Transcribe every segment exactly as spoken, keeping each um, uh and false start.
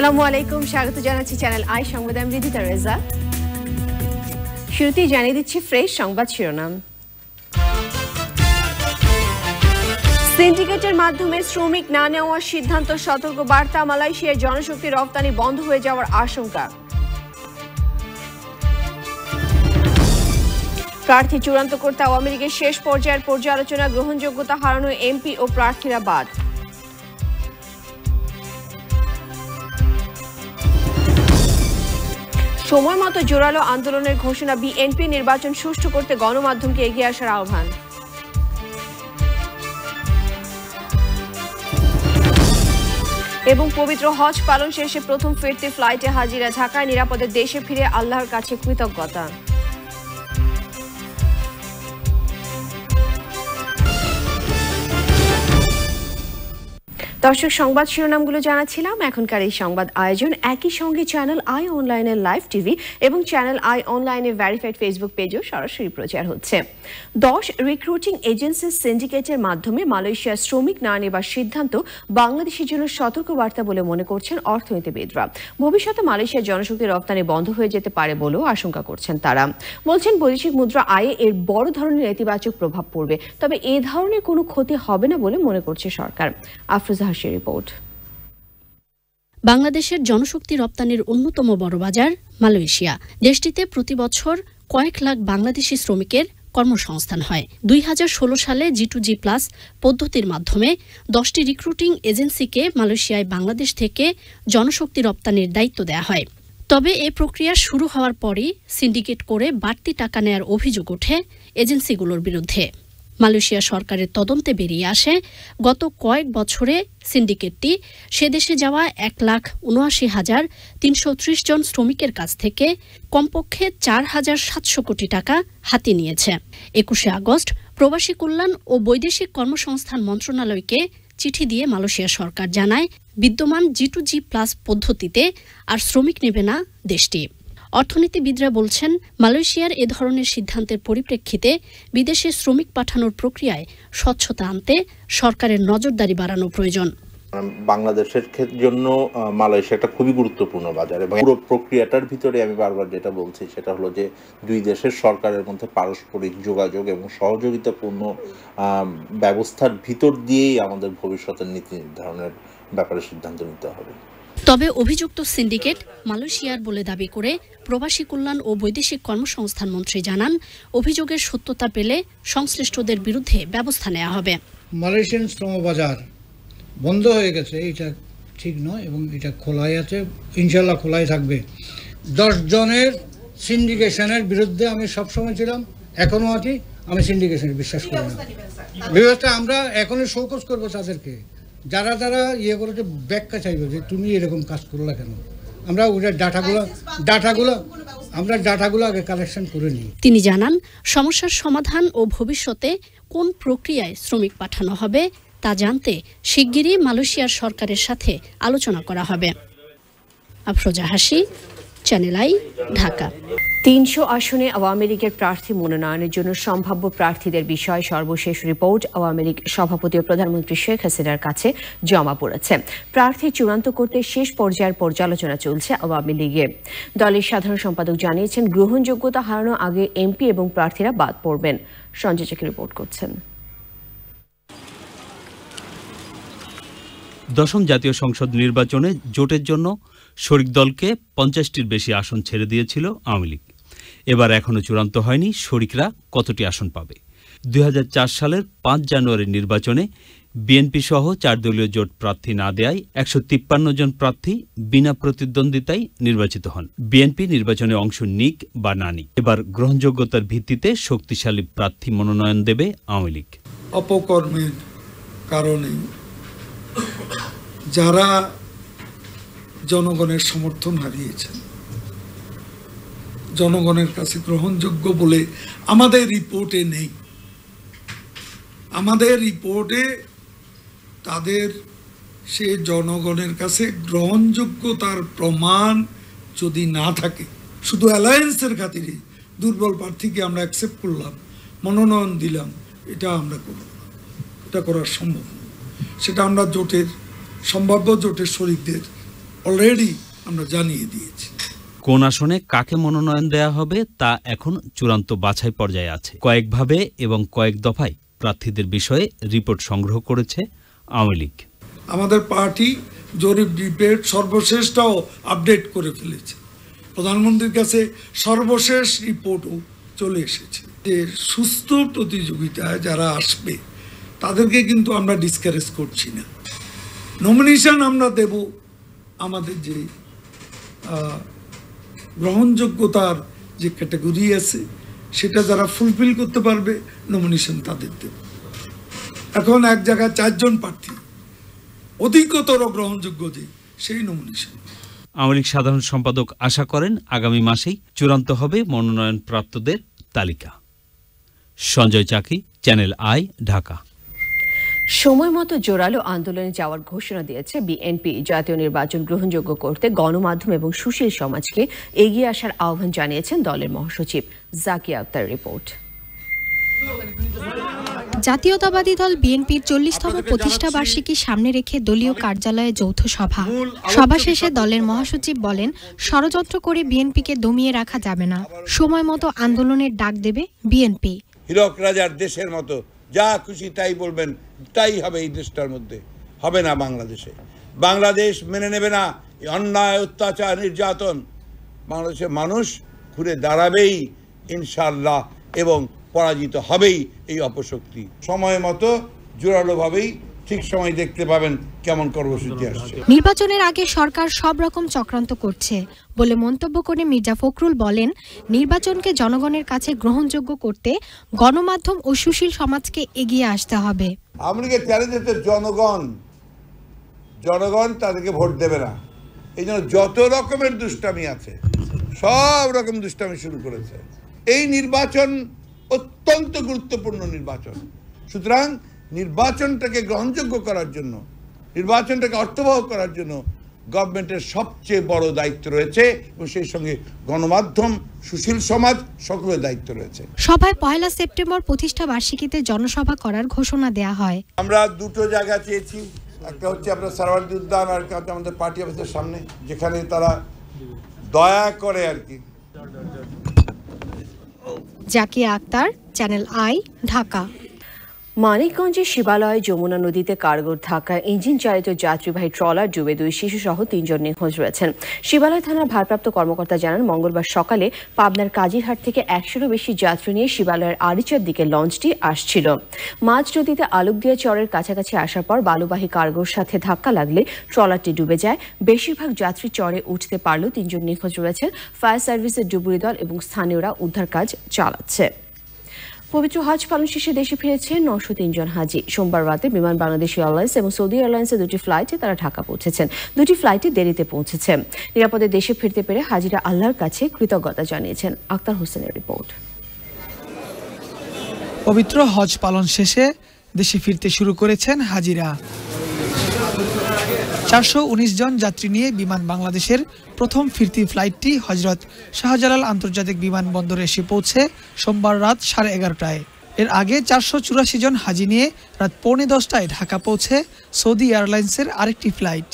আসসালামু আলাইকুম, স্বাগত জানাচ্ছি চ্যানেল আই সংবাদে। আমি রিদিতা রেজা। শুরুতেই জানিয়ে দিচ্ছি ফ্রেশ সংবাদ শিরোনাম। সিন্ডিকেটের মাধ্যমে শ্রমিক না নেওয়ার সিদ্ধান্ত, সতর্ক বার্তা। মালয়েশিয়ায় জনশক্তি রপ্তানি বন্ধ হয়ে যাওয়ার আশঙ্কা। প্রার্থী চূড়ান্ত করতে আওয়ামী লীগের শেষ পর্যায়ের পর্যালোচনা, গ্রহণযোগ্যতা হারানো এমপি ও প্রার্থীরা বাদ। সময় মতো জোরালো আন্দোলনের ঘোষণা, বিএনপি নির্বাচন সুষ্ঠু করতে গণমাধ্যমকে এগিয়ে আসার আহ্বান। এবং পবিত্র হজ পালন শেষে প্রথম ফিরতি ফ্লাইটে হাজিরা, ঢাকায় নিরাপদে দেশে ফিরে আল্লাহর কাছে কৃতজ্ঞতা। দর্শক, সংবাদ শিরোনামগুলো জানাচ্ছিলাম। এখনকার এই সংবাদ আয়োজন একই সঙ্গে চ্যানেল আই অনলাইনের লাইভ টিভি এবং চ্যানেল আই অনলাইনের ভেরিফাইড ফেসবুক পেজেও সরাসরি প্রচার হচ্ছে। দশ রিক্রুটিং এজেন্সি সিন্ডিকেটের মাধ্যমে মালয়েশিয়ার শ্রমিক না নেবার সিদ্ধান্ত বাংলাদেশের জন্য সতর্কবার্তা বলে মনে করছেন অর্থনীতিবিদরা। ভবিষ্যতে মালয়েশিয়ার জনশক্তি রপ্তানি বন্ধ হয়ে যেতে পারে বলেও আশঙ্কা করছেন তারা। বলছেন, বৈদেশিক মুদ্রা আয়ে এর বড় ধরনের নেতিবাচক প্রভাব পড়বে, তবে এ ধরনের কোনো ক্ষতি হবে না বলে মনে করছে সরকার। আফরোজা রিপোর্ট। বাংলাদেশের জনশক্তি রপ্তানির অন্যতম বড় বাজার মালয়েশিয়া। দেশটিতে প্রতি বছর কয়েক লাখ বাংলাদেশি শ্রমিকের কর্মসংস্থান হয়। দুই হাজার ষোলো সালে জি টু জি প্লাস পদ্ধতির মাধ্যমে দশটি রিক্রুটিং এজেন্সিকে মালয়েশিয়ায় বাংলাদেশ থেকে জনশক্তি রপ্তানির দায়িত্ব দেওয়া হয়। তবে এ প্রক্রিয়া শুরু হওয়ার পরই সিন্ডিকেট করে বাড়তি টাকা নেয়ার অভিযোগ ওঠে এজেন্সিগুলোর বিরুদ্ধে। মালয়েশিয়া সরকারের তদন্তে বেরিয়ে আসে, গত কয়েক বছরে সিন্ডিকেটটি সে দেশে যাওয়া এক লাখ উনআশি হাজার তিনশো ত্রিশ জন শ্রমিকের কাছ থেকে কমপক্ষে চার হাজার সাতশো কোটি টাকা হাতিয়ে নিয়েছে। একুশে আগস্ট প্রবাসী কল্যাণ ও বৈদেশিক কর্মসংস্থান মন্ত্রণালয়কে চিঠি দিয়ে মালয়েশিয়া সরকার জানায়, বিদ্যমান জি টু জি প্লাস পদ্ধতিতে আর শ্রমিক নেবে না দেশটি। অর্থনীতিবিদরা বলছেন, মালয়েশিয়ার এ ধরনের সিদ্ধান্তের পরিপ্রেক্ষিতে বিদেশে শ্রমিক পাঠানোর প্রক্রিয়ায় স্বচ্ছতা আনতে সরকারের নজরদারি বাড়ানো প্রয়োজন। বাংলাদেশের জন্য মালয়েশিয়া একটা খুবই গুরুত্বপূর্ণ বাজার এবং পুরো প্রক্রিয়াটার ভিতরে আমি বারবার যেটা বলছি সেটা হলো যে দুই দেশের সরকারের মধ্যে পারস্পরিক যোগাযোগ এবং সহযোগিতাপূর্ণ ব্যবস্থার ভিতর দিয়েই আমাদের ভবিষ্যতের নীতি নির্ধারণের ব্যাপারে সিদ্ধান্ত নিতে হবে। তবে অভিযুক্ত সিন্ডিকেট মালয়েশিয়ার বলে দাবি করে প্রবাসী কল্যাণ ও বৈদেশিক কর্মসংস্থান মন্ত্রী জানান, অভিযোগের সত্যতা পেলে সংশ্লিষ্টদের বিরুদ্ধে ব্যবস্থা নেওয়া হবে। মালয়েশিয়ান শ্রমবাজার বন্ধ হয়ে গেছে, এটা ঠিক নয় এবং এটা খোলাই আছে, ইনশাল্লাহ খোলাই থাকবে। দশ জনের সিন্ডিকেশনের বিরুদ্ধে আমি সবসময় ছিলাম, এখনও আছি। আমি সিন্ডিকেশনে বিশ্বাস করি না। ব্যবস্থা আমরা এখনই শোকজ করবো তাদেরকে, যারা যারা ইয়ে করেছে ব্যাখ্যা চাইবে যে তুমি এরকম কাজ করলা কেন। আমরা ওটা ডাটাগুলো ডাটাগুলো আমরা ডাটাগুলো আগে কালেকশন করে নিই। তিনি জানান, সমস্যার সমাধান ও ভবিষ্যতে কোন প্রক্রিয়ায় শ্রমিক পাঠানো হবে তা জানতে শিগগিরই মালয়েশিয়ার সরকারের সাথে আলোচনা করা হবে। আফরোজা হাসি, চ্যানেল আই, ঢাকা। তিনশো আসনে আওয়ামী লীগের প্রার্থী মনোনয়নের জন্য সম্ভাব্য প্রার্থীদের বিষয়ে সর্বশেষ রিপোর্ট আওয়ামী লীগ সভাপতি ও প্রধানমন্ত্রী শেখ হাসিনার কাছে জমা পড়েছে। প্রার্থী চূড়ান্ত করতে শেষ পর্যায়ের পর্যালোচনা চলছে আওয়ামী লীগে। দলের সাধারণ সম্পাদক জানিয়েছেন, গ্রহণযোগ্যতা হারানোর আগে এমপি এবং প্রার্থীরা বাদ পড়বেন। সঞ্জয় চাকি রিপোর্ট করছেন। দশম জাতীয় সংসদ নির্বাচনে জোটের জন্য শরিক দলকে পঞ্চাশটির বেশি আসন ছেড়ে দিয়েছিল আওয়ামী লীগ। এবার এখনও চূড়ান্ত হয়নি শরিকরা কতটি আসন পাবে। দুই হাজার চার সালের পাঁচ জানুয়ারির নির্বাচনে বিএনপি সহ চার দলীয় জোট প্রার্থী না দেয়ায় একশো তিপ্পান্ন জন প্রার্থী বিনা প্রতিদ্বন্দ্বিতায় নির্বাচিত হন। বিএনপি নির্বাচনে অংশ নিক বা না নিক, এবার গ্রহণযোগ্যতার ভিত্তিতে শক্তিশালী প্রার্থী মনোনয়ন দেবে আওয়ামী লীগ। অপকর্মের কারণে যারা জনগণের সমর্থন হারিয়েছেন, জনগণের কাছে গ্রহণযোগ্য বলে আমাদের রিপোর্টে নেই। আমাদের রিপোর্টে তাদের সে জনগণের কাছে গ্রহণযোগ্যতার প্রমাণ যদি না থাকে, শুধু অ্যালায়েন্সের খাতিরে দুর্বল প্রার্থীকে আমরা অ্যাকসেপ্ট করলাম, মনোনয়ন দিলাম, এটা আমরা করব না, এটা করা সম্ভব না। সেটা আমরা জোটের সম্ভাব্য জোটের শরিকদের অলরেডি আমরা জানিয়ে দিয়েছি। কোন আসনে কাকে মনোনয়ন দেয়া হবে তা এখন চূড়ান্ত বাছাই পর্যায়ে আছে। কয়েকভাবে এবং কয়েক দফায় প্রার্থীদের বিষয়ে রিপোর্ট সংগ্রহ করেছে আওয়ামী লীগ। আমাদের পার্টি জরিপ রিপোর্ট সর্বশেষটাও আপডেট করে ফেলেছে, প্রধানমন্ত্রীর কাছে সর্বশেষ রিপোর্টও চলে এসেছে। যে সুস্থ প্রতিযোগিতায় যারা আসবে তাদেরকে কিন্তু আমরা ডিসকারেজ করছি না। নমিনেশন আমরা দেব আমাদের যে গ্রহণযোগ্যতার যে ক্যাটাগরি আছে সেটা যারা ফুলফিল করতে পারবে নমিনেশন তাদের দেব। এখন এক জায়গায় চারজন প্রার্থী অধিকতর গ্রহণযোগ্য যে সেই নমিনেশন। আওয়ামী লীগ সাধারণ সম্পাদক আশা করেন আগামী মাসেই চূড়ান্ত হবে মনোনয়ন প্রাপ্তদের তালিকা। সঞ্জয় চাকি, চ্যানেল আই, ঢাকা। সময় মতো জোরালো আন্দোলনে যাওয়ার ঘোষণা দিয়েছে বিএনপি। জাতীয় নির্বাচন গ্রহণযোগ্য করতে গণমাধ্যম এবং সুশীল সমাজকে এগিয়ে আসার আহ্বান জানিয়েছেন দলের মহাসচিব জাকিয়া আক্তার। রিপোর্ট। জাতীয়তাবাদী দল বিএনপির চল্লিশতম প্রতিষ্ঠা বার্ষিকী সামনে রেখে দলীয় কার্যালয়ে যৌথ সভা। সভা শেষে দলের মহাসচিব বলেন, ষড়যন্ত্র করে বিএনপিকে দমিয়ে রাখা যাবে না, সময় মতো আন্দোলনের ডাক দেবে বিএনপি। হীরক রাজার দেশের মতো যা খুশি তাই বলবেন, তাই হবে এই দেশটার মধ্যে, হবে না বাংলাদেশে। বাংলাদেশ মেনে নেবে না অন্যায়, অত্যাচার, নির্যাতন। বাংলাদেশের মানুষ ঘুরে দাঁড়াবেই ইনশাআল্লাহ এবং পরাজিত হবেই এই অপশক্তি। সময় মতো জোরালোভাবেই ঠিক সময় দেখতে পাবেন কেমন কর্মসূচি আসছে। নির্বাচনের আগে সরকার সব রকম চক্রান্ত করছে বলে মন্তব্য করে মির্জা ফখরুল বলেন, নির্বাচনকে জনগণের কাছে গ্রহণযোগ্য করতে গণমাধ্যম ও সুশীল সমাজকে এগিয়ে আসতে হবে। আওয়ামী লীগের চ্যালেঞ্জ হচ্ছে জনগণ, জনগণ তাদেরকে ভোট দেবে না। এই জন্য যত রকমের দুষ্টামি আছে সব রকম দুষ্টামি শুরু করেছে। এই নির্বাচন অত্যন্ত গুরুত্বপূর্ণ নির্বাচন, সুতরাং নির্বাচনটাকে গ্রহণযোগ্য করার জন্য, নির্বাচনটাকে অর্থবহ করার জন্য গভর্নমেন্টের সবচেয়ে বড় দায়িত্ব রয়েছে এবং সেই সঙ্গে গণমাধ্যম, সুশীল সমাজ সকলের দায়িত্ব রয়েছে। সভায় পয়লা সেপ্টেম্বর প্রতিষ্ঠা বার্ষিকীতে জনসভা করার ঘোষণা দেয়া হয়। আমরা দুটো জায়গা চেয়েছি, একটা হচ্ছে আপনার সারাওয়ার্দী উদ্যান আর একটা আমাদের পার্টি অফিসের সামনে, যেখানে তারা দয়া করে আর কি। Zakia Akter, Channel I, Dhaka. মানিকগঞ্জের শিবালয়ে যমুনা নদীতে কার্গোর ধাক্কায় ইঞ্জিন চালিত যাত্রীবাহী ট্রলার ডুবে দুই শিশু সহ তিনজন নিখোঁজ রয়েছেন। শিবালয় থানার ভারপ্রাপ্ত কর্মকর্তা জানান, মঙ্গলবার সকালে পাবনার কাজিরহাট থেকে একশোরও বেশি যাত্রী নিয়ে শিবালয়ের আরিচার দিকে লঞ্চটি আসছিল। মাঝ নদীতে আলুকদিয়া চরের কাছাকাছি আসার পর বালুবাহী কার্গোর সাথে ধাক্কা লাগলে ট্রলারটি ডুবে যায়। বেশিরভাগ যাত্রী চরে উঠতে পারলেও তিনজন নিখোঁজ রয়েছেন। ফায়ার সার্ভিসের ডুবুরি দল এবং স্থানীয়রা উদ্ধার কাজ চালাচ্ছে। পবিত্র হজ পালন শেষে দেশে ফিরেছেন নশো তিনজন হাজি। সোমবার রাতে বিমান বাংলাদেশ এয়ারলাইন্স এবং সৌদি এয়ারলাইন্সের দুটি ফ্লাইটে তারা ঢাকা পৌঁছেছেন। দুটি ফ্লাইটে দেরিতে পৌঁছেছে। নিরাপদে দেশে ফিরতে পেরে হাজিরা আল্লাহর কাছে কৃতজ্ঞতা জানিয়েছেন। আক্তার হোসেনের রিপোর্ট। পবিত্র হজ পালন শেষে দেশে ফিরতে শুরু করেছেন হাজিরা। চারশো উনিশ জন যাত্রী নিয়ে বিমান বাংলাদেশের প্রথম ফিরতি ফ্লাইটটি হজরত শাহজালাল আন্তর্জাতিক বিমানবন্দরে এসে পৌঁছে সোমবার রাত সাড়ে এগারোটায়। এর আগে চারশো চুরাশি জন হাজি নিয়ে রাত পৌনে দশটায় ঢাকা পৌঁছে সৌদি এয়ারলাইন্সের আরেকটি ফ্লাইট।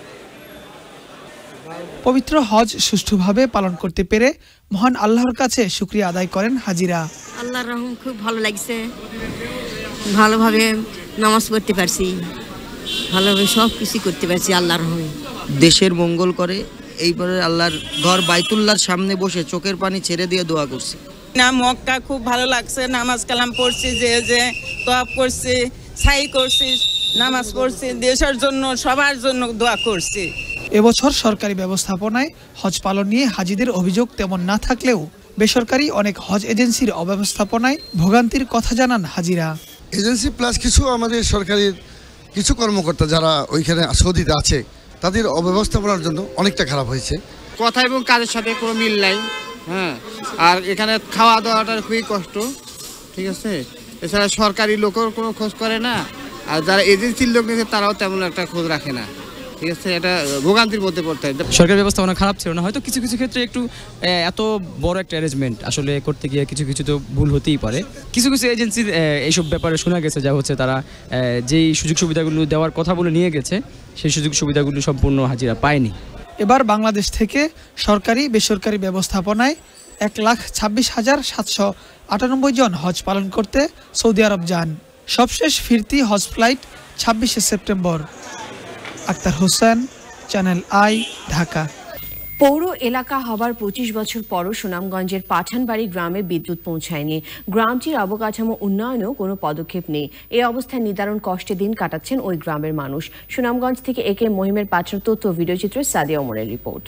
পবিত্র হজ সুষ্ঠুভাবে পালন করতে পেরে মহান আল্লাহর কাছে শুকরিয়া আদায় করেন হাজিরা। আল্লাহর রহম, খুব ভালো লাগছে, ভালোভাবে নামাজ পড়তে পারছি, ভালোভাবে সব কিছু করতে পারছি আল্লাহর রহমে। দেশের মঙ্গল করে এইবারে আল্লাহর ঘর বাইতুল্লাহর সামনে বসে চোখের পানি ছেড়ে দিয়ে দোয়া করছি। না, মক্কা খুব ভালো লাগছে, নামাজ কালাম পড়ছি, যে যে তোয়াব করছি, সাই করছি, নামাজ পড়ছি, দেশের জন্য সবার জন্য দোয়া করছি। এবছর সরকারি ব্যবস্থাপনায় হজ পালন নিয়ে হাজিদের অভিযোগ তেমন না থাকলেও বেসরকারি অনেক হজ এজেন্সির অব্যবস্থাপনায় ভোগান্তির কথা জানান হাজিরা। এজেন্সি প্লাস কিছু আমাদের সরকারের কিছু কর্মকর্তা যারা ওইখানে সৌদিতে আছে তাদের অব্যবস্থাপনার জন্য অনেকটা খারাপ হয়েছে। কথা এবং কাজের সাথে কোনো মিল নাই। হ্যাঁ, আর এখানে খাওয়া দাওয়াটার খুবই কষ্ট, ঠিক আছে। এছাড়া সরকারি লোকের কোনো খোঁজ করে না, আর যারা এজেন্সির লোক নিয়েছে তারাও তেমন একটা খোঁজ রাখে না, ঠিক আছে। এটা ভোগান্তির মধ্যে পড়তে হয়। সরকারি ব্যবস্থাপনা খারাপ ছিল না, হয়তো কিছু কিছু ক্ষেত্রে একটু এত বড় একটা অ্যারেঞ্জমেন্ট আসলে করতে গিয়ে কিছু কিছু তো ভুল হতেই পারে। কিছু কিছু এজেন্সির এইসব ব্যাপারে শোনা গেছে যা হচ্ছে তারা যেই সুযোগ সুবিধাগুলো দেওয়ার কথা বলে নিয়ে গেছে সেই সুযোগ সুবিধাগুলো সম্পূর্ণ হাজিরা পায়নি। এবার বাংলাদেশ থেকে সরকারি বেসরকারি ব্যবস্থাপনায় এক লাখ ছাব্বিশ হাজার সাতশো আটানব্বই জন হজ পালন করতে সৌদি আরব যান। সবশেষ ফিরতি হজ ফ্লাইট ছাব্বিশে September. Akter Hossain, Channel I, Dhaka. পৌর এলাকা হবার পঁচিশ বছর পরও সুনামগঞ্জের পাঠানবাড়ি গ্রামে বিদ্যুৎ পৌঁছায়নি। গ্রামটির অবকাঠামো উন্নয়নেও কোনো পদক্ষেপ নেই। এই অবস্থায় নিদারুণ কষ্টে দিন কাটাচ্ছেন ওই গ্রামের মানুষ। সুনামগঞ্জ থেকে একে মহিমের পাঠানো তথ্য ভিডিওচিত্র সাদিয়া ওমরের রিপোর্ট।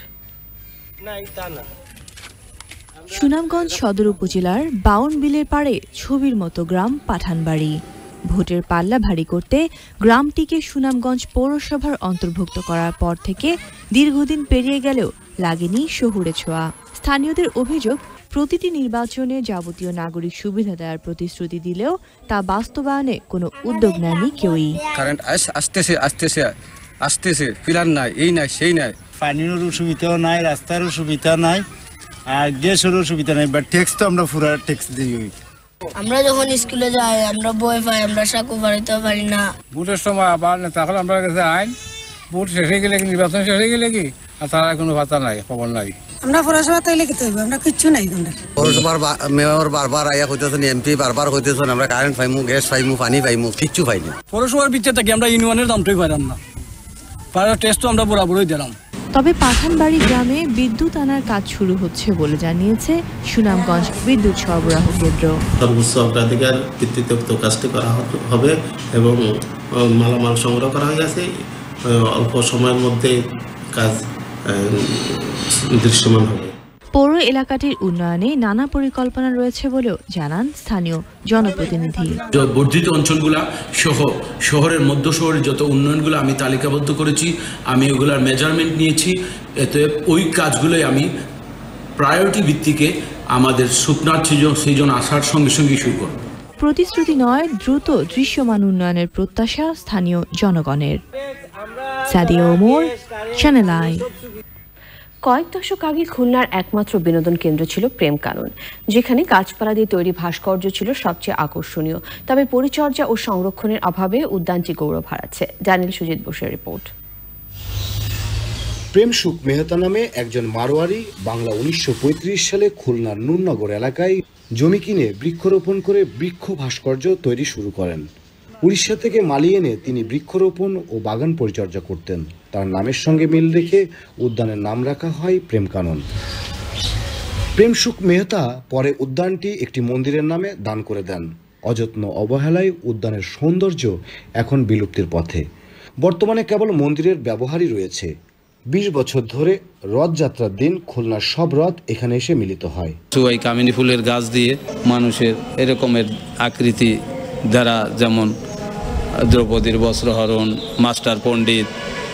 সুনামগঞ্জ সদর উপজেলার বাউন বিলের পাড়ে ছবির মতো গ্রাম পাঠানবাড়ি। ভোটের পাল্লা ভারী করতে গ্রামটিকে সুনামগঞ্জ পৌরসভার অন্তর্ভুক্ত করার পর থেকে দীর্ঘদিন পেরিয়ে গেলেও লাগেনি শহুরে ছোঁয়া। স্থানীয়দের অভিযোগ, প্রতিটি নির্বাচনে যাবতীয় নাগরিক সুবিধা দেওয়ার প্রতিশ্রুতি দিলেও তা বাস্তবায়নে কোনো উদ্যোগ নেয়নি কেউই। কারেন্ট আসতেছে আসতেছে আসতেছে ফিলার নাই, এই নাই সেই নাই, পানির সুবিধাও নাই, রাস্তারও সুবিধা নাই, আর গ্যাসেরও সুবিধা নাই। বাট ট্যাক্স তো আমরা পুরো ট্যাক্স দিই। আমরা যখন স্কুলে যাই আমরা বই পাই, আমরা সাঁকো পারিতেও পারি না। ভোটের সময় আবার তখন আমরা কাছে আইন ভোট শেষ হয়ে গেলে কি নির্বাচন শেষ হয়ে গেলে কি আর তারা কোনো ভাতা নাই, খবর নাই। আমরা পৌরসভা তাইলে কি হইব, আমরা কিচ্ছু নাই। পৌরসভার মেয়র বারবার আইয়া কইতেছেন, এমপি বারবার কইতেছেন আমরা কারেন্ট পাইমু, গ্যাস পাইমু, পানি পাইমু, কিচ্ছু পাইনি। পৌরসভার ভিতরে থাকি আমরা ইউনিয়নের দামটাই পাইলাম না, পাড়ার টেস্টও আমরা বরাবরই দিলাম। তবে পাঠানবাড়ি গ্রামে বিদ্যুৎ আনার কাজ শুরু হচ্ছে বলে জানিয়েছে সুনামগঞ্জ বিদ্যুৎ সরবরাহ কেন্দ্র। সর্বোচ্চ অগ্রাধিকার ভিত্তিতে কাজটি করা হবে এবং মালামাল সংগ্রহ করা হয়ে গেছে। অল্প সময়ের মধ্যে কাজ দৃশ্যমান হবে। পৌর এলাকাটির উন্নয়নে নানা পরিকল্পনা রয়েছে বলেও জানান স্থানীয় জনপ্রতিনিধি। বর্ধিত অঞ্চলগুলা সহ শহরের মধ্য শহরের যত উন্নয়নগুলো আমি তালিকাবদ্ধ করেছি, আমি ওগুলার মেজারমেন্ট নিয়েছি। এতে ওই কাজগুলোই আমি প্রায়োরিটি ভিত্তিকে আমাদের শুকনার সিজন আসার সঙ্গে সঙ্গে শুরু করব। প্রতিশ্রুতি নয়, দ্রুত দৃশ্যমান উন্নয়নের প্রত্যাশা স্থানীয় জনগণের। Sadia Omar, Channel I. কয়েক দশক আগে খুলনার একমাত্র বিনোদন কেন্দ্র ছিল প্রেম কানন, যেখানে গাছপালা দিয়ে তৈরি ভাস্কর্য ছিল সবচেয়ে আকর্ষণীয়। তবে পরিচর্যা ও সংরক্ষণের অভাবে উদ্যানটি গৌরব হারাচ্ছে। জানিল সুজিত বোসের রিপোর্ট। প্রেম সুখ মেহতা নামে একজন মারোয়ারি বাংলা উনিশশো পঁয়ত্রিশ সালে খুলনার নূরনগর এলাকায় জমি কিনে বৃক্ষরোপণ করে বৃক্ষ ভাস্কর্য তৈরি শুরু করেন। উড়িষ্যা থেকে মালি এনে তিনি বৃক্ষরোপণ ও বাগান পরিচর্যা করতেন। তার নামের সঙ্গে মিল রেখে উদ্যানের নাম রাখা হয় প্রেম কানন। প্রেম সুখ মেহতা পরে উদ্যানটি একটি মন্দিরের নামে দান করে দেন। অযত্ন অবহেলায় উদ্যানের সৌন্দর্য এখন বিলুপ্তির পথে। বর্তমানে কেবল মন্দিরের ব্যবহারই রয়েছে। বিশ বছর ধরে রথযাত্রার দিন খুলনার সব রথ এখানে এসে মিলিত হয়। চুয়াই কামিনী ফুলের গাছ দিয়ে মানুষের এরকমের আকৃতি দ্বারা, যেমন দ্রৌপদীর বস্ত্রহরণ, মাস্টার পণ্ডিত,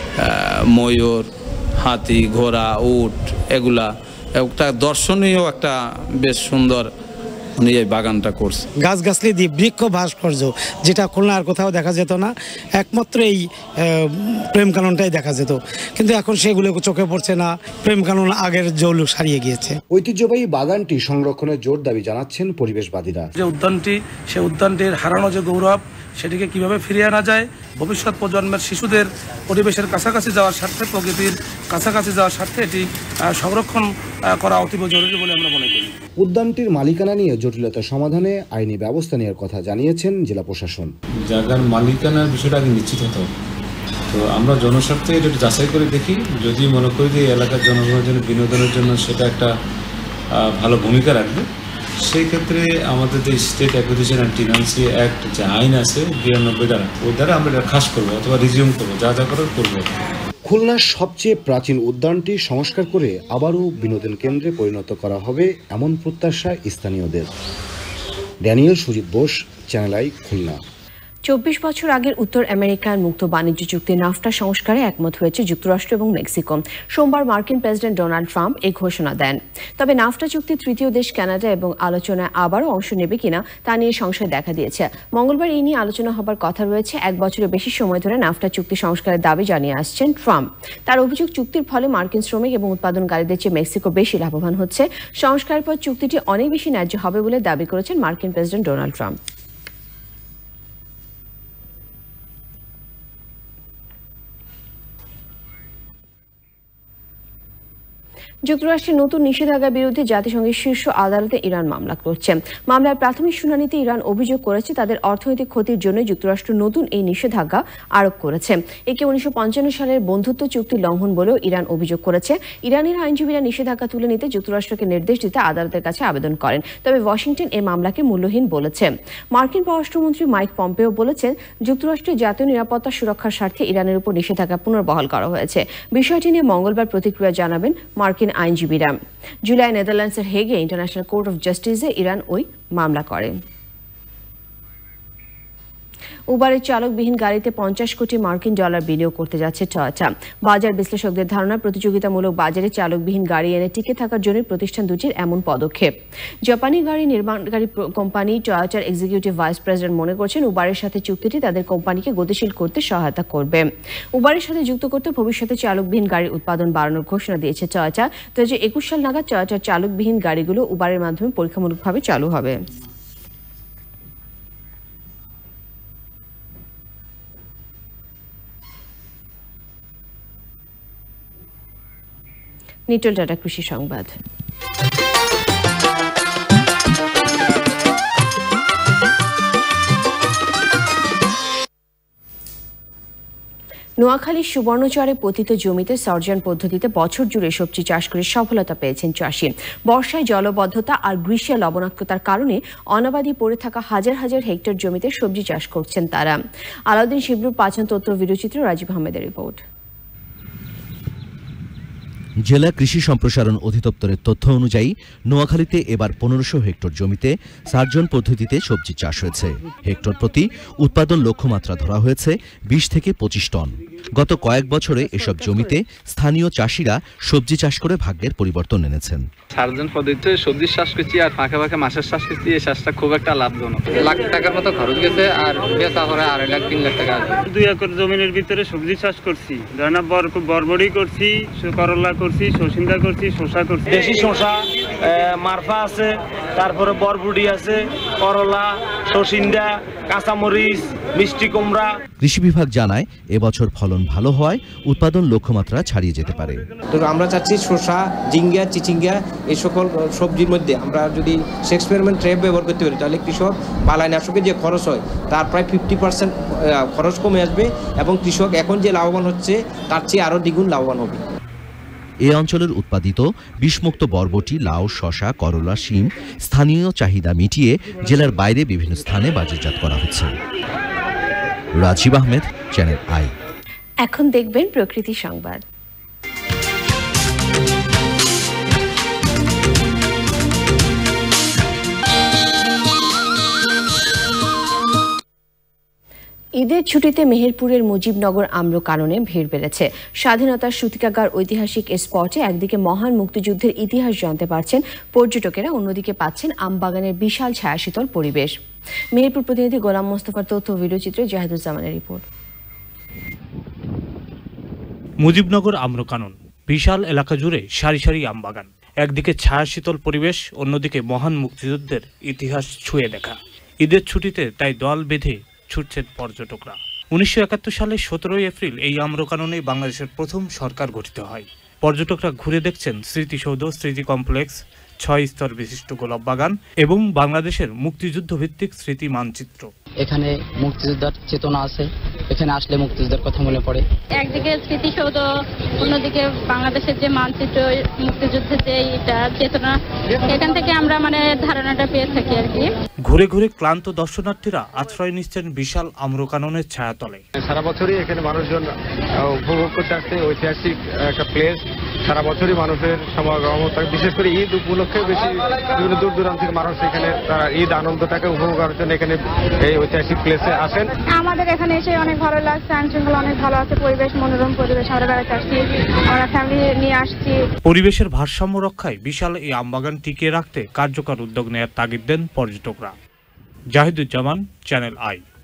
ময়ূর, হাতি, ঘোড়া, উট, এগুলা একটা দর্শনীয় একটা বেশ সুন্দর উনি এই বাগানটা করছে। গাছগাছলি দিয়ে বৃক্ষ ভাস্কর্য, যেটা খুলনার কোথাও দেখা যেত না, একমাত্র এই প্রেম কাননটাই দেখা যেত। কিন্তু এখন সেগুলো চোখে পড়ছে না, প্রেম কানন আগের জৌলুক হারিয়ে গিয়েছে। ঐতিহ্যবাহী বাগানটি সংরক্ষণের জোর দাবি জানাচ্ছেন পরিবেশবাদীরা। যে উদ্যানটি, সে উদ্যানটির হারানো যে গৌরব, সেটিকে কিভাবে ফিরিয়ে আনা যায়, ভবিষ্যৎ প্রজন্মের শিশুদের পরিবেশের কাছাকাছি যাওয়ার স্বার্থে, প্রকৃতির কাছাকাছি যাওয়ার স্বার্থে এটি সংরক্ষণ করা অতীব জরুরি বলে আমরা মনে করি। উদ্যানটির মালিকানা নিয়ে জটিলতা সমাধানে আইনি ব্যবস্থা নেওয়ার কথা জানিয়েছেন জেলা প্রশাসন। জায়গার মালিকানার বিষয়টা আগে নিশ্চিত হতে হবে। তো আমরা জনস্বার্থে এটা যাচাই করে দেখি, যদি মনে করি যে এলাকার জনগণের জন্য বিনোদনের জন্য সেটা একটা ভালো ভূমিকা রাখবে, সেই ক্ষেত্রে আমাদের যে state acquisition and tenancy act যে আইন আছে বিরানব্বই দ্বারা, ওর দ্বারা আমরা এটা খাস করবো অথবা রিজিউম করবো, যা যা করার করবো। খুলনার সবচেয়ে প্রাচীন উদ্যানটি সংস্কার করে আবারও বিনোদন কেন্দ্রে পরিণত করা হবে এমন প্রত্যাশা স্থানীয়দের। Daniel Sujit Bose, Channel I, Khulna. চব্বিশ বছর আগের উত্তর আমেরিকার মুক্ত বাণিজ্য চুক্তি নাফটা সংস্কারে একমত হয়েছে যুক্তরাষ্ট্র এবং মেক্সিকো। সোমবার মার্কিন প্রেসিডেন্ট ডোনাল্ড ট্রাম্প এই ঘোষণা দেন। তবে নাফটা চুক্তির তৃতীয় দেশ কানাডা এবং আলোচনায় আবারও অংশ নেবে কিনা তা নিয়ে সংশয় দেখা দিয়েছে। মঙ্গলবার এই নিয়ে আলোচনা হবার কথা রয়েছে। এক বছরের বেশি সময় ধরে নাফটা চুক্তি সংস্কারের দাবি জানিয়ে আসছেন ট্রাম্প। তার অভিযোগ, চুক্তির ফলে মার্কিন শ্রমিক এবং উৎপাদনকারীদের চেয়ে মেক্সিকো বেশি লাভবান হচ্ছে। সংস্কারের পর চুক্তিটি অনেক বেশি ন্যায্য হবে বলে দাবি করেছেন মার্কিন প্রেসিডেন্ট ডোনাল্ড ট্রাম্প। যুক্তরাষ্ট্রের নতুন নিষেধাজ্ঞার বিরুদ্ধে জাতিসংঘের শীর্ষ আদালতে ইরান মামলা করছে। মামলার প্রাথমিক শুনানিতে ইরান অভিযোগ করেছে তাদের অর্থনৈতিক ক্ষতির জন্য যুক্তরাষ্ট্র নতুন এই নিষেধাজ্ঞা আরোপ করেছে। একে উনিশশো পঞ্চান্ন সালের বন্ধুত্ব চুক্তি লঙ্ঘন বলেও ইরান অভিযোগ করেছে। ইরানের আইনজীবীরা নিষেধাজ্ঞা তুলে নিতে যুক্তরাষ্ট্রকে নির্দেশ দিতে আদালতের কাছে আবেদন করেন, তবে ওয়াশিংটন এই মামলাকে মূল্যহীন বলেছে। মার্কিন পররাষ্ট্রমন্ত্রী মাইক পম্পেও বলেছেন যুক্তরাষ্ট্রের জাতীয় নিরাপত্তা সুরক্ষার স্বার্থে ইরানের উপর নিষেধাজ্ঞা পুনর্বহাল করা হয়েছে। বিষয়টি নিয়ে মঙ্গলবার প্রতিক্রিয়া জানাবেন মার্কিন আইনজীবীরা। জুলাই নেদারল্যান্ডসের হেগে ইন্টারন্যাশনাল কোর্ট অফ জাস্টিসে ইরান ওই মামলা করে। উবারের চালকবিহীন গাড়িতে পঞ্চাশ কোটি মার্কিন ডলার বিনিয়োগ করতে যাচ্ছে টয়োটা। বাজার বিশ্লেষকদের ধারণা প্রতিযোগিতামূলক বাজারে চালকবিহীন গাড়ি এনে টিকে থাকার জন্য প্রতিষ্ঠান দুটির এমন পদক্ষেপ। জাপানি গাড়ি নির্মাণকারী কোম্পানি টয়োটার এক্সিকিউটিভ ভাইস প্রেসিডেন্ট মনে করছেন উবারের সাথে চুক্তিটি তাদের কোম্পানিকে গতিশীল করতে সহায়তা করবে। উবারের সাথে যুক্ত করতে ভবিষ্যতে চালকবিহীন গাড়ির উৎপাদন বাড়ানোর ঘোষণা দিয়েছে টয়োটা। দু হাজার একুশ সাল নাগাদ টয়োটার চালকবিহীন গাড়িগুলো উবারের মাধ্যমে পরীক্ষামূলকভাবে চালু হবে। নিটল টাটা কৃষি সংবাদ। নোয়াখালীর সুবর্ণচরে পতিত জমিতে সার্জন পদ্ধতিতে বছর জুড়ে সবজি চাষ করে সফলতা পেয়েছেন চাষি। বর্ষায় জলবদ্ধতা আর গ্রীষ্মে লবণাক্ততার কারণে অনাবাদি পড়ে থাকা হাজার হাজার হেক্টর জমিতে সবজি চাষ করছেন তারা। আলাউদ্দিন শিবলুর পাঁচন তথ্য ভিডিওচিত্র, রাজীব আহমেদের রিপোর্ট। জেলা কৃষি সম্প্রসারণ অধিদপ্তরের তথ্য অনুযায়ী নোয়াখালীতে এবার পনেরোশো হেক্টর জমিতে সার্জন পদ্ধতিতে সবজি চাষ হয়েছে। হেক্টর প্রতি উৎপাদন লক্ষ্যমাত্রা ধরা হয়েছে বিশ থেকে পঁচিশ টন। গত কয়েক বছরে এসব জমিতে স্থানীয় চাষিরা সবজি চাষ করে ভাগ্যের পরিবর্তন এনেছেন। সার্জন পদ্ধতিতে সবজি চাষ করছি আর ফাঁকে ফাঁকে মাছের চাষ করছি। এই চাষটা খুব একটা লাভজনক। লাখ টাকার মতো খরচ গেছে আর বেচা করে আড়াই লাখ তিন লাখ টাকা। দুই একর জমির ভিতরে সবজি চাষ করছি, বরবড়ি করছি, করলা করছি, শসিন্দা করছি, শসা করছি। দেশি শসা, মারফা আছে, তারপরে বরবড়ি আছে, করলা, শসিন্দা, কাঁচামরিচ, মিষ্টি কুমড়া। কৃষি বিভাগ জানায় এবছর ফলন ভালো হওয়ায় উৎপাদন লক্ষ্যমাত্রা ছাড়িয়ে যেতে পারে। তো আমরা চাচ্ছি শসা, জিঙ্গা, চিচিঙ্গা এই সকল সবজির মধ্যে আমরা যদি এক্সপেরিমেন্ট ট্র্যাপ ব্যবহার করতে পারি তাহলে কৃষক বালাইনাশকের যে খরচ হয় তার প্রায় ফিফটি পার্সেন্ট খরচ কমে আসবে এবং কৃষক এখন যে লাভবান হচ্ছে তার চেয়ে আরও দ্বিগুণ লাভবান হবে। এ অঞ্চলের উৎপাদিত বিষমুক্ত বরবটি, লাউ, শসা, করলা, শিম স্থানীয় চাহিদা মিটিয়ে জেলার বাইরে বিভিন্ন স্থানে বাজারজাত করা হচ্ছে। Rajib Ahmed, Channel I. এখন দেখবেন প্রকৃতি সংবাদ। ঈদের ছুটিতে মেহেরপুরের মুজিবনগর আম্রকাননে ভিড় বেড়েছে। স্বাধীনতার সূতিকাগার ঐতিহাসিক এ স্পটে একদিকে মহান মুক্তিযুদ্ধের ইতিহাস জানতে পারছেন পর্যটকেরা, অন্যদিকে পাচ্ছেন আমবাগানের বিশাল ছায়াশীতল পরিবেশ। মেহেরপুর প্রতিনিধি গোলাম মোস্তফার তথ্য ভিডিওচিত্রে জাহিদুজ্জামানের রিপোর্ট। মুজিবনগর আম্রকানন বিশাল এলাকা জুড়ে সারি সারি আমবাগান, একদিকে ছায়াশীতল পরিবেশ, অন্যদিকে মহান মুক্তিযুদ্ধের ইতিহাস ছুঁয়ে দেখা। ঈদের ছুটিতে তাই দল বেঁধে ছুটছেন পর্যটকরা। উনিশশো একাত্তর সালের সতেরোই এপ্রিল এই আম্রকাননে বাংলাদেশের প্রথম সরকার গঠিত হয়। পর্যটকরা ঘুরে দেখছেন স্মৃতিসৌধ, স্মৃতি কমপ্লেক্স, ছয় স্তর বিশিষ্ট গোলাপ বাগান এবং বাংলাদেশের মুক্তিযুদ্ধ ভিত্তিক স্মৃতি মানচিত্র। এখানে মুক্তিযোদ্ধার চেতনা আছে, এখানে আসলে মুক্তিযুদ্ধের কথা মনে পড়ে। একদিকে স্মৃতিসৌধ, অন্যদিকে বাংলাদেশের যে মানচিত্র, মুক্তিযুদ্ধের যে এটা চেতনা, এখান থেকে আমরা মানে ধারণাটা পেয়ে থাকি আর কি। ঘুরে ঘুরে ক্লান্ত দর্শনার্থীরা আশ্রয় নিচ্ছেন বিশাল আম্রকাননের ছায়াতলে। সারা বছরই এখানে মানুষজন উপভোগ করতে আসছে, ঐতিহাসিক একটা প্লেস। সারা বছরই মানুষের সমাগম থাকে, বিশেষ করে ঈদ উপলক্ষে বেশি বিভিন্ন দূর দূরান্ত থেকে মানুষ এখানে তারা ঈদ আনন্দটাকে উপভোগ করার জন্য এখানে এই ঐতিহাসিক প্লেসে আসেন। আমাদের এখানে এসে অনেক ভালো লাগছে, আইন শৃঙ্খলা অনেক ভালো আছে, পরিবেশ মনোরম পরিবেশ। আমরা বেড়াতে আসছি, আমরা ফ্যামিলি নিয়ে আসছি। পরিবেশের ভারসাম্য রক্ষায় বিশাল এই আমবাগান টিকিয়ে রাখতে কার্যকর উদ্যোগ নেওয়ার তাগিদ দেন পর্যটকরা। Zahiduzzaman, Channel I.